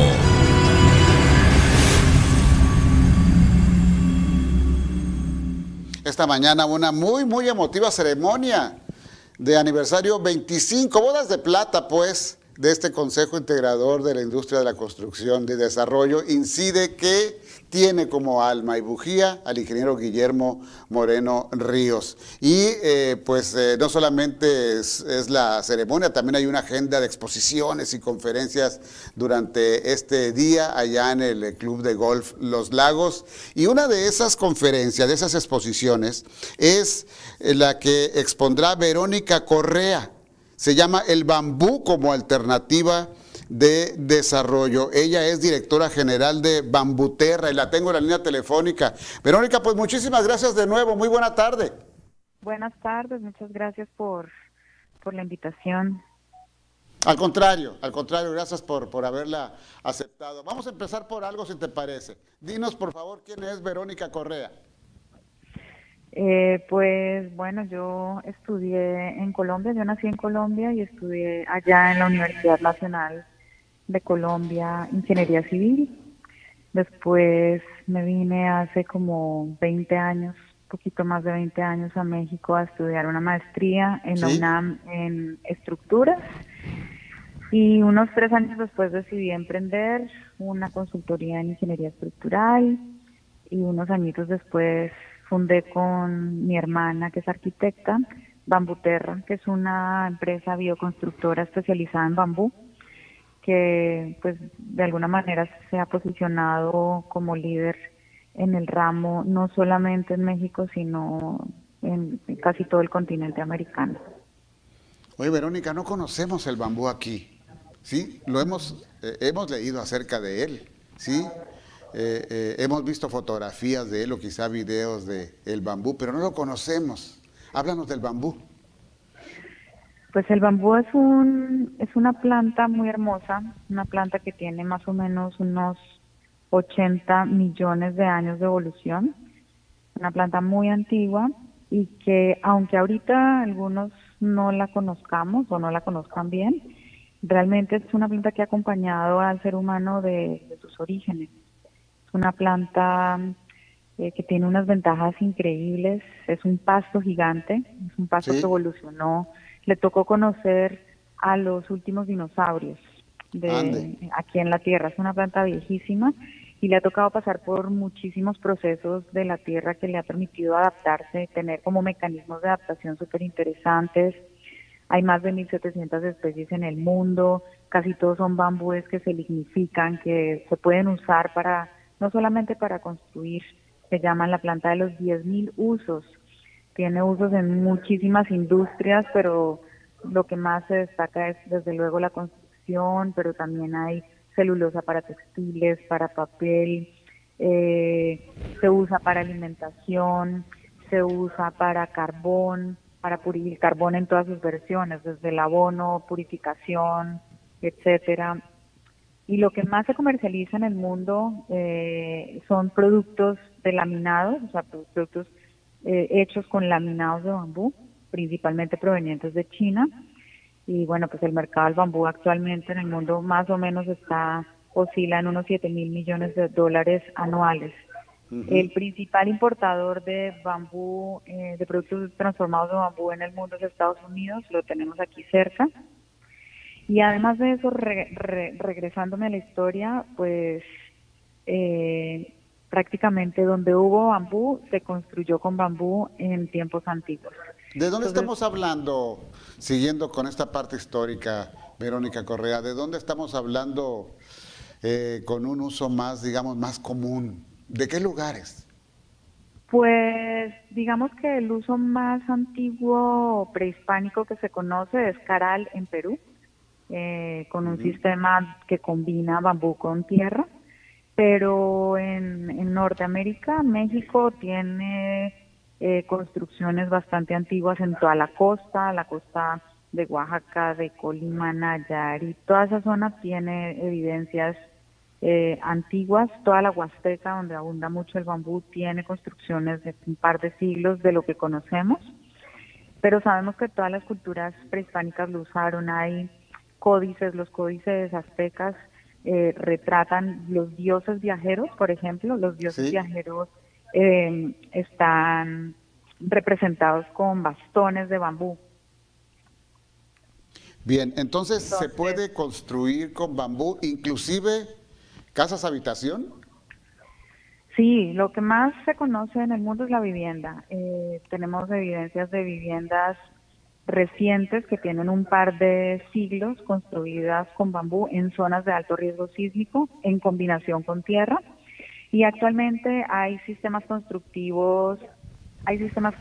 Esta mañana una muy, muy emotiva ceremonia de aniversario veinticinco, bodas de plata, pues, de este Consejo Integrador de la Industria de la Construcción y Desarrollo, incide que tiene como alma y bujía al ingeniero Guillermo Moreno Ríos. Y eh, pues eh, no solamente es, es la ceremonia, también hay una agenda de exposiciones y conferencias durante este día allá en el Club de Golf Los Lagos. Y una de esas conferencias, de esas exposiciones, es la que expondrá Verónica Correa. Se llama El Bambú como alternativa de Desarrollo. Ella es directora general de Bambuterra y la tengo en la línea telefónica. Verónica, pues muchísimas gracias de nuevo. Muy buena tarde. Buenas tardes, muchas gracias por, por la invitación. Al contrario, al contrario, gracias por, por haberla aceptado. Vamos a empezar por algo, si te parece. Dinos, por favor, ¿quién es Verónica Correa? Eh, pues bueno, yo estudié en Colombia, yo nací en Colombia y estudié allá en la Universidad Nacional de Colombia Ingeniería Civil. Después me vine hace como veinte años, poquito más de veinte años a México a estudiar una maestría en la ¿Sí? UNAM en estructuras. Y unos tres años después decidí emprender una consultoría en ingeniería estructural y unos añitos después fundé con mi hermana, que es arquitecta, Bambuterra, que es una empresa bioconstructora especializada en bambú, que pues de alguna manera se ha posicionado como líder en el ramo, no solamente en México, sino en casi todo el continente americano. Oye, Verónica, no conocemos el bambú aquí. Sí, lo hemos, eh, hemos leído acerca de él, sí, eh, eh, hemos visto fotografías de él o quizá videos de el bambú, pero no lo conocemos. Háblanos del bambú. Pues el bambú es un es una planta muy hermosa, una planta que tiene más o menos unos ochenta millones de años de evolución, una planta muy antigua y que aunque ahorita algunos no la conozcamos o no la conozcan bien, realmente es una planta que ha acompañado al ser humano de, de sus orígenes. Es una planta eh, que tiene unas ventajas increíbles, es un pasto gigante, es un pasto Sí. que evolucionó, le tocó conocer a los últimos dinosaurios de Ande. aquí en la Tierra, es una planta viejísima y le ha tocado pasar por muchísimos procesos de la Tierra que le ha permitido adaptarse, tener como mecanismos de adaptación súper interesantes. Hay más de mil setecientas especies en el mundo, casi todos son bambúes que se lignifican, que se pueden usar para, no solamente para construir, se llaman la planta de los diez mil usos. Tiene usos en muchísimas industrias, pero lo que más se destaca es desde luego la construcción, pero también hay celulosa para textiles, para papel, eh, se usa para alimentación, se usa para carbón, para purificar el carbón en todas sus versiones, desde el abono, purificación, etcétera. Y lo que más se comercializa en el mundo eh, son productos de laminados, o sea, productos eh, hechos con laminados de bambú, principalmente provenientes de China. Y bueno, pues el mercado del bambú actualmente en el mundo más o menos está, oscila en unos siete mil millones de dólares anuales. Uh-huh. El principal importador de bambú, eh, de productos transformados de bambú en el mundo es Estados Unidos, lo tenemos aquí cerca. Y además de eso, re, re, regresándome a la historia, pues eh, prácticamente donde hubo bambú, se construyó con bambú en tiempos antiguos. ¿De dónde Entonces, estamos hablando, siguiendo con esta parte histórica, Verónica Correa, de dónde estamos hablando eh, con un uso más, digamos, más común? ¿De qué lugares? Pues digamos que el uso más antiguo prehispánico que se conoce es Caral en Perú, eh, con un uh-huh. sistema que combina bambú con tierra, pero en, en Norteamérica, México tiene eh, construcciones bastante antiguas en toda la costa, la costa de Oaxaca, de Colima, Nayarit, toda esa zona tiene evidencias Eh, antiguas. Toda la Huasteca, donde abunda mucho el bambú, tiene construcciones de un par de siglos de lo que conocemos, pero sabemos que todas las culturas prehispánicas lo usaron. Hay códices, los códices aztecas eh, retratan los dioses viajeros, por ejemplo, los dioses ¿Sí? viajeros eh, están representados con bastones de bambú. Bien, entonces, entonces se puede construir con bambú, inclusive ¿casas habitación? Sí, lo que más se conoce en el mundo es la vivienda. Eh, tenemos evidencias de viviendas recientes que tienen un par de siglos construidas con bambú en zonas de alto riesgo sísmico en combinación con tierra. Y actualmente hay sistemas constructivos, hay sistemas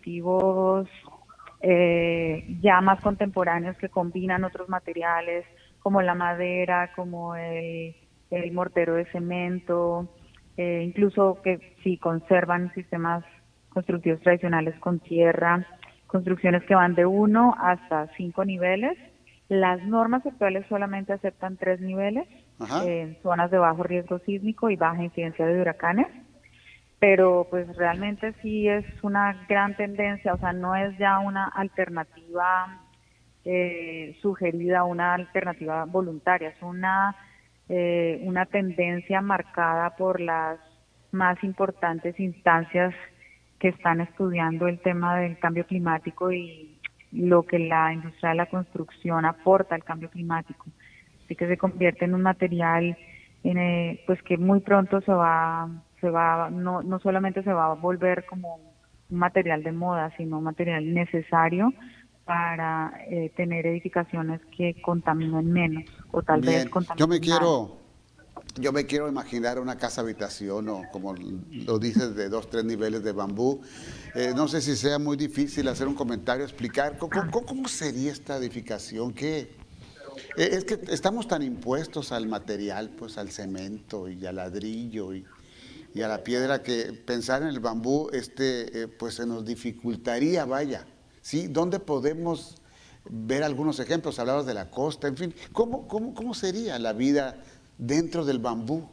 constructivos eh, ya más contemporáneos que combinan otros materiales, como la madera, como el, el mortero de cemento, eh, incluso que sí conservan sistemas constructivos tradicionales con tierra, construcciones que van de uno hasta cinco niveles. Las normas actuales solamente aceptan tres niveles eh, en zonas de bajo riesgo sísmico y baja incidencia de huracanes, pero pues realmente sí es una gran tendencia, o sea, no es ya una alternativa eh, sugerida, una alternativa voluntaria, es una, eh, una tendencia marcada por las más importantes instancias que están estudiando el tema del cambio climático y lo que la industria de la construcción aporta al cambio climático. Así que se convierte en un material en, eh, pues que muy pronto se va, se va no, no solamente se va a volver como un material de moda, sino un material necesario para eh, tener edificaciones que contaminen menos o tal Bien. vez contaminen Yo me más. quiero, yo me quiero imaginar una casa habitación o como lo dices de dos, tres niveles de bambú. Eh, no sé si sea muy difícil hacer un comentario, explicar cómo, cómo, cómo sería esta edificación. ¿Qué? Eh, es que estamos tan impuestos al material, pues al cemento y al ladrillo y, y a la piedra que pensar en el bambú, este, eh, pues se nos dificultaría, vaya. ¿Sí? ¿Dónde podemos ver algunos ejemplos? Hablabas de la costa, en fin. ¿Cómo, cómo, cómo sería la vida dentro del bambú?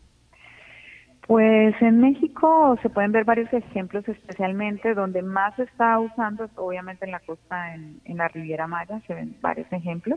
Pues en México se pueden ver varios ejemplos, especialmente donde más se está usando, obviamente en la costa, en, en la Riviera Maya, se ven varios ejemplos.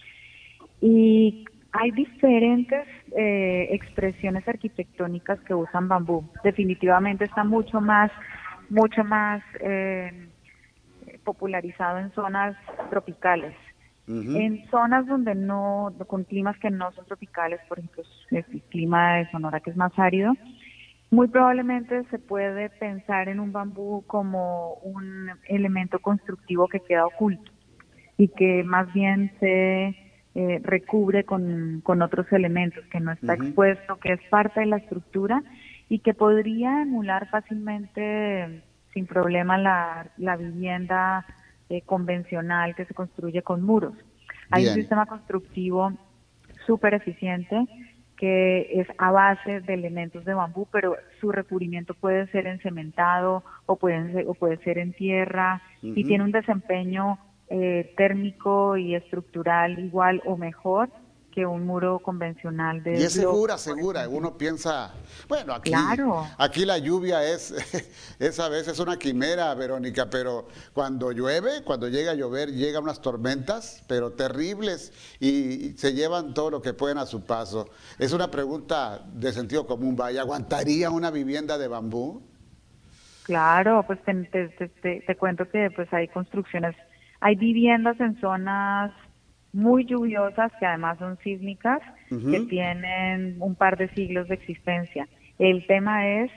Y hay diferentes eh, expresiones arquitectónicas que usan bambú. Definitivamente está mucho más, mucho más eh, popularizado en zonas tropicales. Uh-huh. En zonas donde no, con climas que no son tropicales, por ejemplo, el clima de Sonora que es más árido, muy probablemente se puede pensar en un bambú como un elemento constructivo que queda oculto y que más bien se eh, recubre con, con otros elementos, que no está uh-huh. expuesto, que es parte de la estructura y que podría emular fácilmente, sin problema, la, la vivienda Eh, convencional que se construye con muros. Hay Bien. un sistema constructivo súper eficiente que es a base de elementos de bambú, pero su recubrimiento puede ser en cementado o puede ser, o puede ser en tierra uh-huh. y tiene un desempeño eh, térmico y estructural igual o mejor que un muro convencional de Y es bloque, segura, segura. Uno piensa, bueno, aquí, claro. aquí la lluvia es, es a veces una quimera, Verónica, pero cuando llueve, cuando llega a llover, llegan unas tormentas, pero terribles, y, y se llevan todo lo que pueden a su paso. Es una pregunta de sentido común, vaya, ¿aguantaría una vivienda de bambú? Claro, pues te, te, te, te cuento que pues hay construcciones, hay viviendas en zonas muy lluviosas, que además son sísmicas, uh-huh. que tienen un par de siglos de existencia. El tema es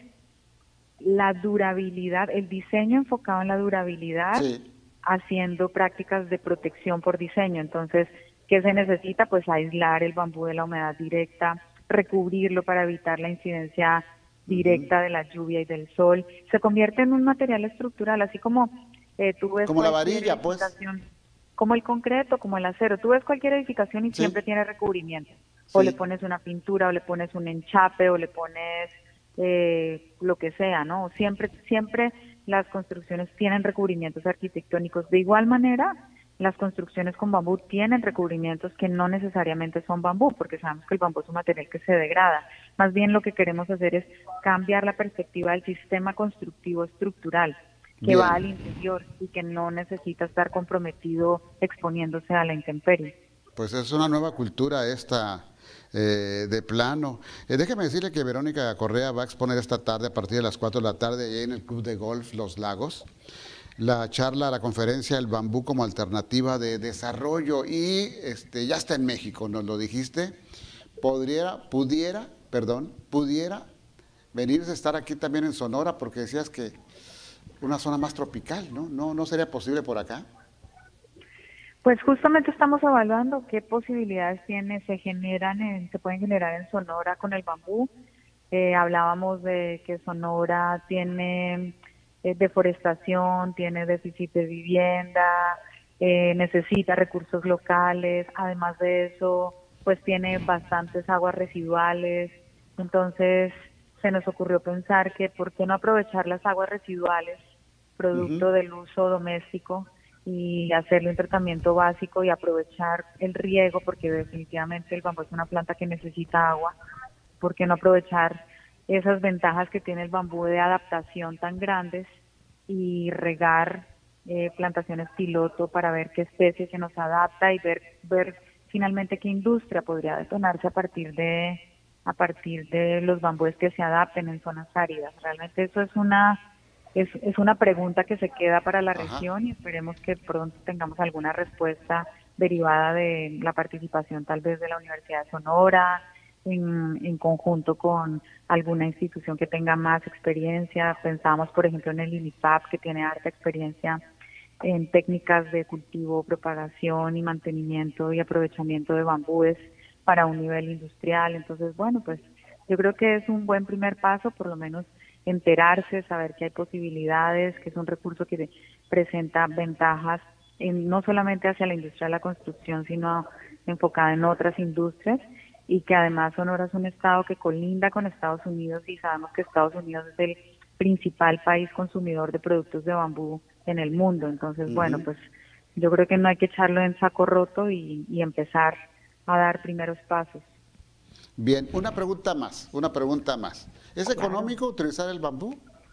la durabilidad, el diseño enfocado en la durabilidad, sí. haciendo prácticas de protección por diseño. Entonces, ¿qué se necesita? Pues aislar el bambú de la humedad directa, recubrirlo para evitar la incidencia directa uh-huh. de la lluvia y del sol. Se convierte en un material estructural, así como eh, tú ves... Como la varilla, pues. Como el concreto, como el acero. Tú ves cualquier edificación y sí. siempre tiene recubrimiento. O sí. le pones una pintura, o le pones un enchape, o le pones eh, lo que sea, ¿no? Siempre, siempre las construcciones tienen recubrimientos arquitectónicos. De igual manera, las construcciones con bambú tienen recubrimientos que no necesariamente son bambú, porque sabemos que el bambú es un material que se degrada. Más bien lo que queremos hacer es cambiar la perspectiva del sistema constructivo estructural, que Bien. va al interior y que no necesita estar comprometido exponiéndose a la intemperie. Pues es una nueva cultura esta eh, de plano. Eh, déjeme decirle que Verónica Correa va a exponer esta tarde a partir de las cuatro de la tarde allá en el Club de Golf Los Lagos la charla, la conferencia El bambú como alternativa de desarrollo y este ya está en México, nos lo dijiste. Podría, pudiera, perdón, pudiera venirse a estar aquí también en Sonora porque decías que una zona más tropical, ¿no? ¿No, no sería posible por acá? Pues justamente estamos evaluando qué posibilidades tiene, se generan, en, se pueden generar en Sonora con el bambú. Eh, hablábamos de que Sonora tiene eh, deforestación, tiene déficit de vivienda, eh, necesita recursos locales, además de eso, pues tiene bastantes aguas residuales, entonces se nos ocurrió pensar que por qué no aprovechar las aguas residuales, producto uh-huh. del uso doméstico, y hacerle un tratamiento básico y aprovechar el riego, porque definitivamente el bambú es una planta que necesita agua. ¿Por qué no aprovechar esas ventajas que tiene el bambú de adaptación tan grandes y regar eh, plantaciones piloto para ver qué especie se nos adapta y ver ver finalmente qué industria podría detonarse a partir de a partir de los bambúes que se adapten en zonas áridas? Realmente eso es una Es, es una pregunta que se queda para la Ajá. región y esperemos que pronto tengamos alguna respuesta derivada de la participación tal vez de la Universidad de Sonora, en, en conjunto con alguna institución que tenga más experiencia. Pensamos, por ejemplo, en el INIFAP, que tiene harta experiencia en técnicas de cultivo, propagación y mantenimiento y aprovechamiento de bambúes para un nivel industrial. Entonces, bueno, pues yo creo que es un buen primer paso, por lo menos enterarse, saber que hay posibilidades, que es un recurso que presenta ventajas en, no solamente hacia la industria de la construcción, sino enfocada en otras industrias, y que además Sonora es un estado que colinda con Estados Unidos y sabemos que Estados Unidos es el principal país consumidor de productos de bambú en el mundo. Entonces, uh-huh. bueno, pues yo creo que no hay que echarlo en saco roto y, y empezar a dar primeros pasos. Bien, una pregunta más, una pregunta más. ¿Es claro. económico utilizar el bambú?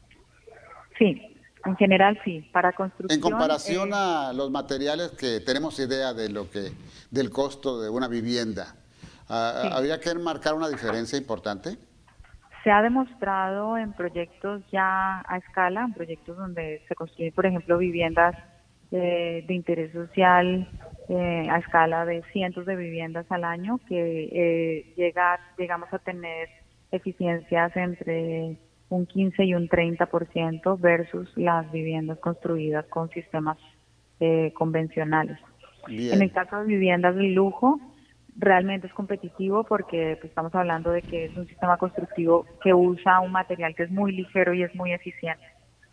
Sí, en general sí, para construcción. En comparación eh, a los materiales que tenemos idea de lo que, del costo de una vivienda, sí. ¿habría que marcar una diferencia importante? Se ha demostrado en proyectos ya a escala, en proyectos donde se construyen, por ejemplo, viviendas eh, de interés social, Eh, a escala de cientos de viviendas al año, que eh, llega, llegamos a tener eficiencias entre un quince y un treinta por ciento versus las viviendas construidas con sistemas eh, convencionales. Bien. En el caso de viviendas de lujo, realmente es competitivo porque pues, estamos hablando de que es un sistema constructivo que usa un material que es muy ligero y es muy eficiente.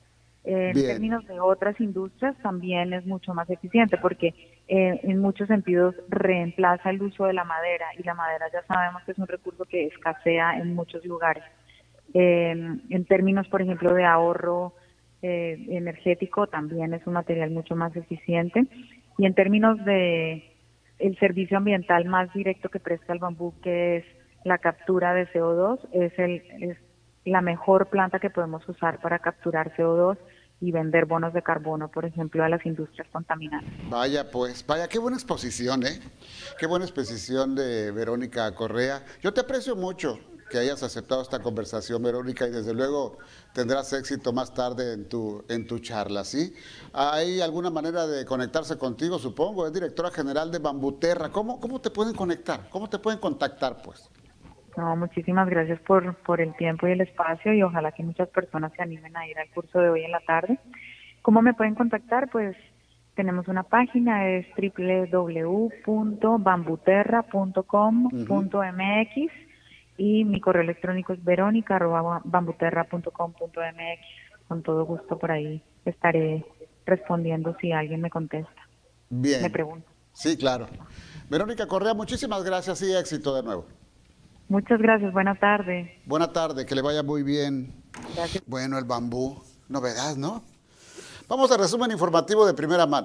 En Bien. términos de otras industrias también es mucho más eficiente porque eh, en muchos sentidos reemplaza el uso de la madera, y la madera ya sabemos que es un recurso que escasea en muchos lugares. Eh, en términos, por ejemplo, de ahorro eh, energético también es un material mucho más eficiente, y en términos de el servicio ambiental más directo que presta el bambú, que es la captura de C O dos, es el es la mejor planta que podemos usar para capturar C O dos y vender bonos de carbono, por ejemplo, a las industrias contaminantes. Vaya, pues, vaya, qué buena exposición, ¿eh? Qué buena exposición de Verónica Correa. Yo te aprecio mucho que hayas aceptado esta conversación, Verónica, y desde luego tendrás éxito más tarde en tu, en tu charla, ¿sí? ¿Hay alguna manera de conectarse contigo, supongo? Es directora general de Bambuterra. ¿Cómo, cómo te pueden conectar? ¿Cómo te pueden contactar, pues? No, muchísimas gracias por, por el tiempo y el espacio, y ojalá que muchas personas se animen a ir al curso de hoy en la tarde. ¿Cómo me pueden contactar? Pues tenemos una página, es doble u doble u doble u punto bambuterra punto com punto m x uh-huh. y mi correo electrónico es verónica arroba bambuterra punto com punto m x. Con todo gusto por ahí estaré respondiendo si alguien me contesta. Bien. Me pregunta. Sí, claro. Verónica Correa, muchísimas gracias y éxito de nuevo. Muchas gracias, buena tarde. Buena tarde, que le vaya muy bien. Gracias. Bueno, el bambú, novedad, ¿no? Vamos al resumen informativo de primera mano.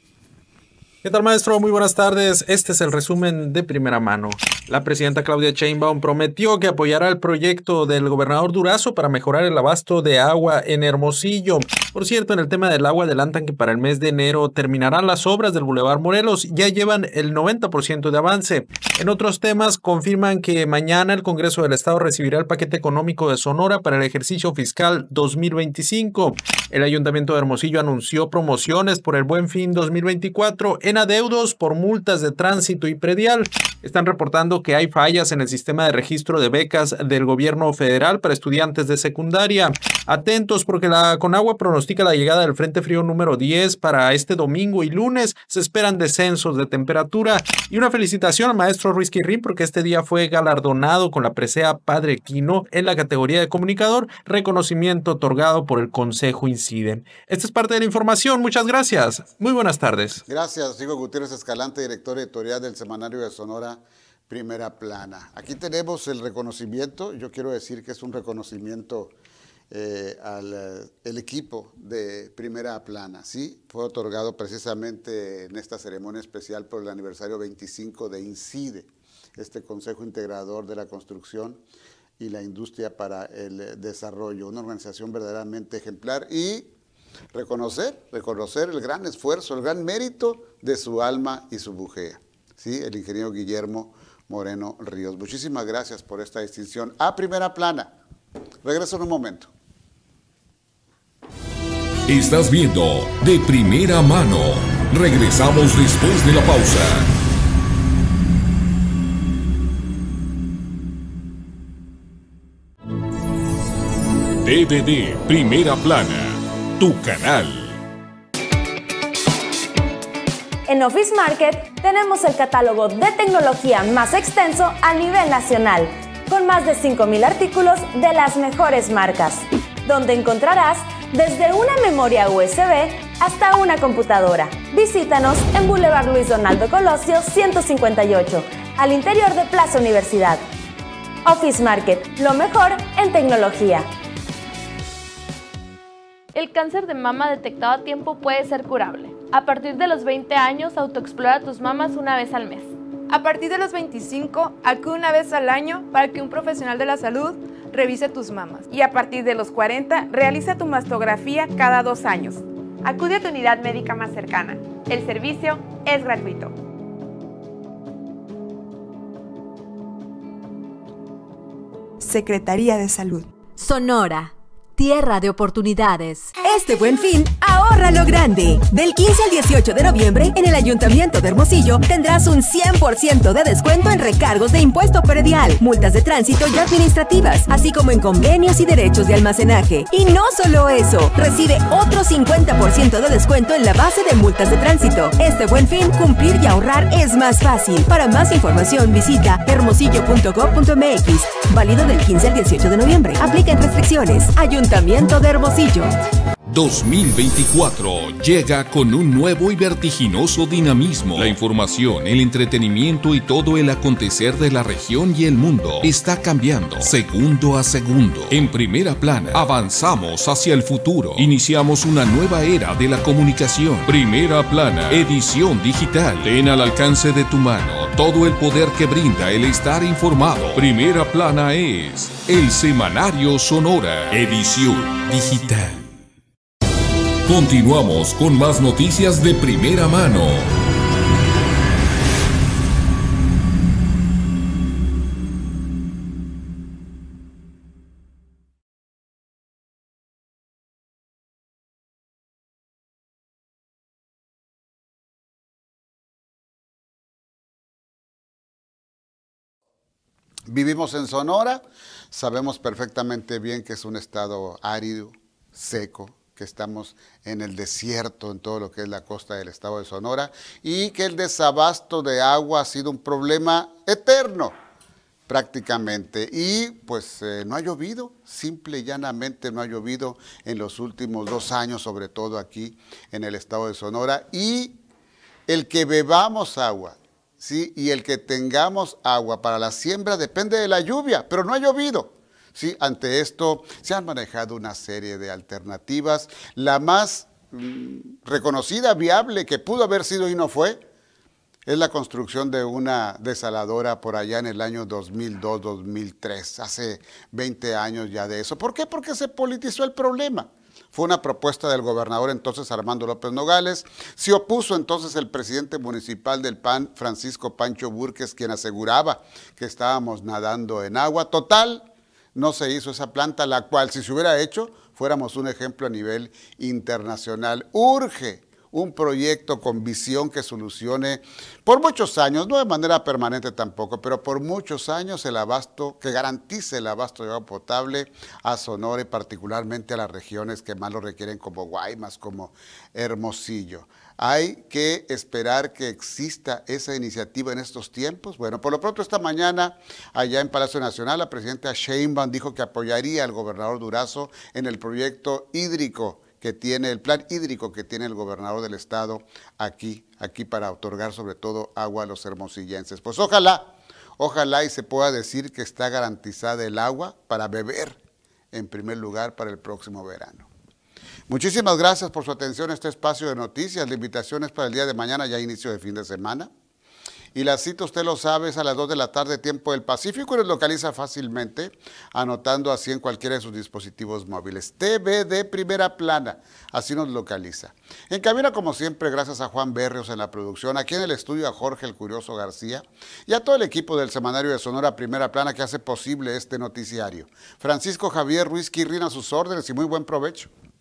¿Qué tal, maestro? Muy buenas tardes. Este es el resumen de primera mano. La presidenta Claudia Sheinbaum prometió que apoyará el proyecto del gobernador Durazo para mejorar el abasto de agua en Hermosillo. Por cierto, en el tema del agua adelantan que para el mes de enero terminarán las obras del Boulevard Morelos. Ya llevan el noventa por ciento de avance. En otros temas, confirman que mañana el Congreso del Estado recibirá el paquete económico de Sonora para el ejercicio fiscal dos mil veinticinco. El Ayuntamiento de Hermosillo anunció promociones por el Buen Fin dos mil veinticuatro en adeudos por multas de tránsito y predial. Están reportando afirmando que hay fallas en el sistema de registro de becas del gobierno federal para estudiantes de secundaria. Atentos porque la Conagua pronostica la llegada del Frente Frío número diez para este domingo y lunes. Se esperan descensos de temperatura. Y una felicitación al maestro Ruiz Quirrín porque este día fue galardonado con la presea Padre Quino en la categoría de comunicador, reconocimiento otorgado por el Consejo INCIDE. Esta es parte de la información. Muchas gracias. Muy buenas tardes. Gracias, Rigo Gutiérrez Escalante, director editorial del Semanario de Sonora, Primera Plana. Aquí tenemos el reconocimiento. Yo quiero decir que es un reconocimiento eh, al eh, el equipo de Primera Plana, ¿sí? Fue otorgado precisamente en esta ceremonia especial por el aniversario veinticinco de INCIDE, este Consejo Integrador de la Construcción y la Industria para el Desarrollo, una organización verdaderamente ejemplar, y reconocer, reconocer el gran esfuerzo, el gran mérito de su alma y su bujía, ¿sí? El ingeniero Guillermo Moreno Ríos. Muchísimas gracias por esta distinción. A Primera Plana. Regreso en un momento. Estás viendo De Primera Mano. Regresamos después de la pausa. D V D Primera Plana, tu canal. En Office Market tenemos el catálogo de tecnología más extenso a nivel nacional, con más de cinco mil artículos de las mejores marcas, donde encontrarás desde una memoria U S B hasta una computadora. Visítanos en Boulevard Luis Donaldo Colosio ciento cincuenta y ocho, al interior de Plaza Universidad. Office Market, lo mejor en tecnología. El cáncer de mama detectado a tiempo puede ser curable. A partir de los veinte años, autoexplora tus mamas una vez al mes. A partir de los veinticinco, acude una vez al año para que un profesional de la salud revise tus mamas. Y a partir de los cuarenta, realiza tu mastografía cada dos años. Acude a tu unidad médica más cercana. El servicio es gratuito. Secretaría de Salud. Sonora. Tierra de oportunidades. Este Buen Fin, ahorra lo grande. Del quince al dieciocho de noviembre, en el Ayuntamiento de Hermosillo, tendrás un cien por ciento de descuento en recargos de impuesto predial, multas de tránsito y administrativas, así como en convenios y derechos de almacenaje. Y no solo eso, recibe otro cincuenta por ciento de descuento en la base de multas de tránsito. Este Buen Fin, cumplir y ahorrar es más fácil. Para más información, visita hermosillo punto gob punto mx. Válido del quince al dieciocho de noviembre. Aplican restricciones. Ayuntamiento de Hermosillo. dos mil veinticuatro llega con un nuevo y vertiginoso dinamismo. La información, el entretenimiento y todo el acontecer de la región y el mundo está cambiando segundo a segundo. En Primera Plana, avanzamos hacia el futuro. Iniciamos una nueva era de la comunicación. Primera Plana, edición digital. Ten al alcance de tu mano todo el poder que brinda el estar informado. Primera Plana es el Semanario Sonora, edición digital. Continuamos con más noticias de primera mano. Vivimos en Sonora, sabemos perfectamente bien que es un estado árido, seco, que estamos en el desierto en todo lo que es la costa del estado de Sonora y que el desabasto de agua ha sido un problema eterno prácticamente y pues eh, no ha llovido, simple y llanamente no ha llovido en los últimos dos años, sobre todo aquí en el estado de Sonora, y el que bebamos agua, ¿sí? Y el que tengamos agua para la siembra depende de la lluvia, pero no ha llovido. Sí, ante esto se han manejado una serie de alternativas. La más mm, reconocida, viable, que pudo haber sido y no fue, es la construcción de una desaladora por allá en el año dos mil dos, dos mil tres, hace veinte años ya de eso. ¿Por qué? Porque se politizó el problema. Fue una propuesta del gobernador entonces Armando López Nogales. Se opuso entonces el presidente municipal del P A N, Francisco Pancho Búrquez, quien aseguraba que estábamos nadando en agua. Total, no se hizo esa planta, la cual, si se hubiera hecho, fuéramos un ejemplo a nivel internacional. Urge, un proyecto con visión que solucione por muchos años, no de manera permanente tampoco, pero por muchos años el abasto, que garantice el abasto de agua potable a Sonora y particularmente a las regiones que más lo requieren como Guaymas, como Hermosillo. Hay que esperar que exista esa iniciativa en estos tiempos. Bueno, por lo pronto esta mañana allá en Palacio Nacional la presidenta Sheinbaum dijo que apoyaría al gobernador Durazo en el proyecto hídrico que tiene, el plan hídrico que tiene el gobernador del estado aquí, aquí para otorgar sobre todo agua a los hermosillenses. Pues ojalá, ojalá y se pueda decir que está garantizada el agua para beber en primer lugar para el próximo verano. Muchísimas gracias por su atención a este espacio de noticias. La invitación es para el día de mañana, ya inicio de fin de semana. Y la cita, usted lo sabe, es a las dos de la tarde, tiempo del Pacífico, y nos localiza fácilmente, anotando así en cualquiera de sus dispositivos móviles. T V de Primera Plana, así nos localiza. En cabina, como siempre, gracias a Juan Berrios en la producción, aquí en el estudio a Jorge el Curioso García, y a todo el equipo del Semanario de Sonora Primera Plana que hace posible este noticiario. Francisco Javier Ruiz Quirrín a sus órdenes y muy buen provecho.